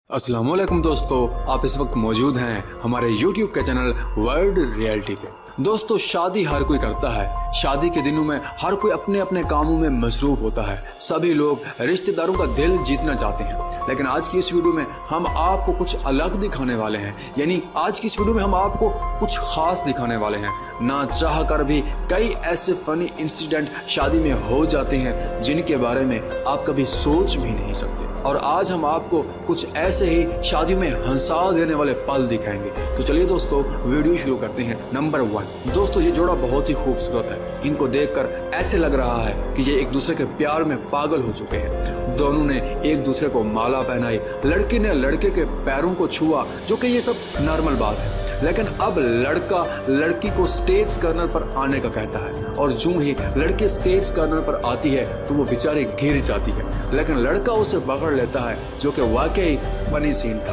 अस्सलामुअलैकुम दोस्तों, आप इस वक्त मौजूद हैं हमारे YouTube के चैनल वर्ल्ड रियलिटी पे। दोस्तों, शादी हर कोई करता है। शादी के दिनों में हर कोई अपने अपने कामों में मसरूफ होता है। सभी लोग रिश्तेदारों का दिल जीतना चाहते हैं, लेकिन आज की इस वीडियो में हम आपको कुछ अलग दिखाने वाले हैं। यानी आज की इस वीडियो में हम आपको कुछ खास दिखाने वाले हैं। ना चाह कर भी कई ऐसे फनी इंसिडेंट शादी में हो जाते हैं जिनके बारे में आप कभी सोच भी नहीं सकते। और आज हम आपको कुछ ऐसे ही शादियों में हंसा देने वाले पल दिखाएंगे। तो चलिए दोस्तों, वीडियो शुरू करते हैं। नंबर 1, दोस्तों ये जोड़ा बहुत ही खूबसूरत है। इनको देखकर ऐसे लग रहा है कि ये एक दूसरे के प्यार में पागल हो चुके हैं। दोनों ने एक दूसरे को माला पहनाई, लड़की ने लड़के के पैरों को छुआ, जो कि ये सब नॉर्मल बात है। लेकिन अब लड़का लड़की को स्टेज कर्नर पर आने का कहता है, और जो ही लड़की स्टेज कर्नर पर आती है तो वो बेचारी गिर जाती है, लेकिन लड़का उसे पकड़ लेता है, जो कि वाकई फनी सीन था।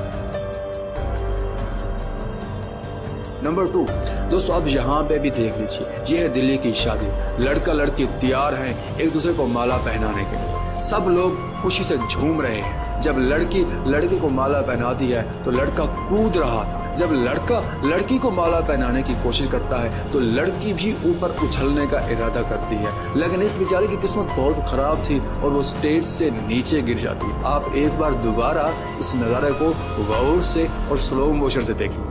नंबर 2, दोस्तों अब यहाँ पे भी देख लीजिए, ये है दिल्ली की शादी। लड़का लड़की तैयार हैं एक दूसरे को माला पहनाने के लिए। सब लोग खुशी से झूम रहे हैं। जब लड़की लड़के को माला पहनाती है तो लड़का कूद रहा था। जब लड़का लड़की को माला पहनाने की कोशिश करता है तो लड़की भी ऊपर उछलने का इरादा करती है, लेकिन इस बेचारे की किस्मत बहुत खराब थी और वो स्टेज से नीचे गिर जाती है। आप एक बार दोबारा इस नज़ारे को गौर से और स्लो मोशन से देखिए।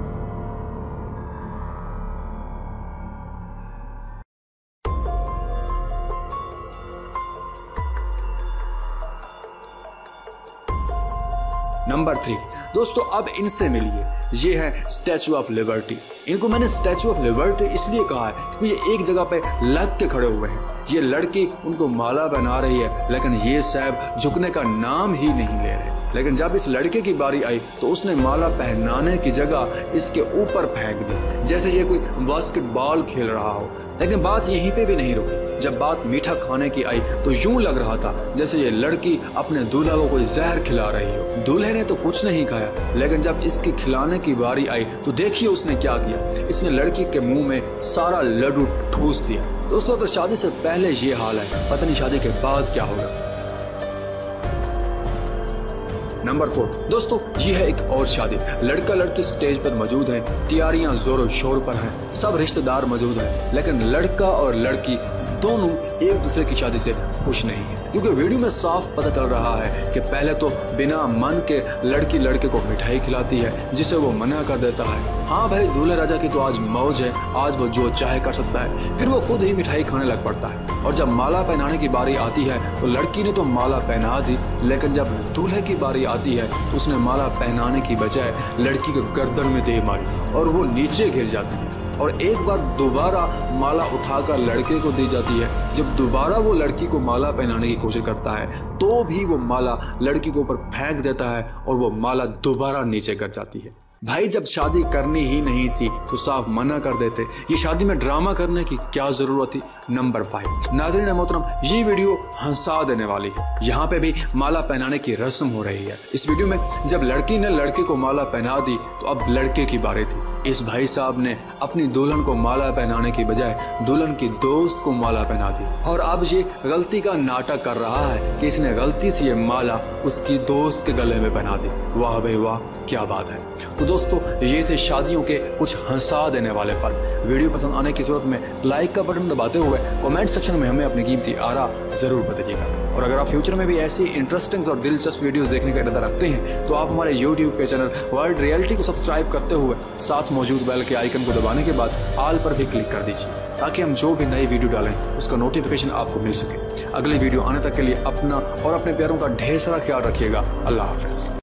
नंबर 3, दोस्तों अब इनसे मिलिए। ये है स्टैचू ऑफ लिबर्टी। इनको मैंने स्टैचू ऑफ लिबर्टी इसलिए कहा है क्योंकि ये एक जगह पे लग के खड़े हुए हैं। ये लड़की उनको माला बना रही है, लेकिन ये साहब झुकने का नाम ही नहीं ले रहे। लेकिन जब इस लड़के की बारी आई तो उसने माला पहनाने की जगह इसके ऊपर फेंक दी, जैसे ये कोई बास्केटबॉल खेल रहा हो। लेकिन बात यहीं पे भी नहीं रुकी। जब बात मीठा खाने की आई तो यूं लग रहा था जैसे ये लड़की अपने दूल्हा को कोई जहर खिला रही हो। दूल्हे ने तो कुछ नहीं खाया, लेकिन जब इसकी खिलाने की बारी आई तो देखिए उसने क्या किया। इसने लड़की के मुंह में सारा लड्डू ठूस दिया। दोस्तों अगर शादी से पहले ये हाल है, पता नहीं शादी के बाद क्या होगा। नंबर 4, दोस्तों ये है एक और शादी। लड़का लड़की स्टेज पर मौजूद हैं, तैयारियां जोरों शोर पर हैं, सब रिश्तेदार मौजूद हैं, लेकिन लड़का और लड़की दोनों एक दूसरे की शादी से खुश नहीं है, क्योंकि वीडियो में साफ पता चल रहा है कि पहले तो बिना मन के लड़की लड़के को मिठाई खिलाती है, जिसे वो मना कर देता है। हाँ भाई, दूल्हे राजा की तो आज मौज है, आज वो जो चाहे कर सकता है। फिर वो खुद ही मिठाई खाने लग पड़ता है। और जब माला पहनाने की बारी आती है तो लड़की ने तो माला पहना दी, लेकिन जब दूल्हे की बारी आती है तो उसने माला पहनाने की बजाय लड़की के गर्दन में दे मारी और वो नीचे गिर जाती है। और एक बार दोबारा माला उठाकर लड़के को दी जाती है। जब दोबारा वो लड़की को माला पहनाने की कोशिश करता है तो भी वो माला लड़की के ऊपर फेंक देता है और वो माला दोबारा नीचे गिर जाती है। भाई, जब शादी करनी ही नहीं थी तो साफ मना कर देते। ये शादी में ड्रामा करने की क्या जरूरत थी। नंबर 5, नाज़रीन मोहतरम, ये वीडियो हंसा देने वाली है। यहाँ पे भी माला पहनाने की रस्म हो रही है। इस वीडियो में जब लड़की ने लड़के को माला पहना दी तो अब लड़के की बारी थी। इस भाई साहब ने अपनी दुल्हन को माला पहनाने की बजाय दुल्हन की दोस्त को माला पहना दी, और अब ये गलती का नाटक कर रहा है कि इसने गलती से ये माला उसकी दोस्त के गले में पहना दी। वाह भाई वाह, क्या बात है। तो दोस्तों ये थे शादियों के कुछ हंसा देने वाले पल। वीडियो पसंद आने की सूरत में लाइक का बटन दबाते हुए कमेंट सेक्शन में हमें अपनी कीमती आरा जरूर बताइएगा। और अगर आप फ्यूचर में भी ऐसी इंटरेस्टिंग और दिलचस्प वीडियोस देखने का इरादा रखते हैं तो आप हमारे YouTube के चैनल वर्ल्ड रियलिटी को सब्सक्राइब करते हुए साथ मौजूद बेल के आइकन को दबाने के बाद ऑल पर भी क्लिक कर दीजिए, ताकि हम जो भी नई वीडियो डालें उसका नोटिफिकेशन आपको मिल सके। अगली वीडियो आने तक के लिए अपना और अपने प्यारों का ढेर सारा ख्याल रखिएगा। अल्लाह हाफिज़।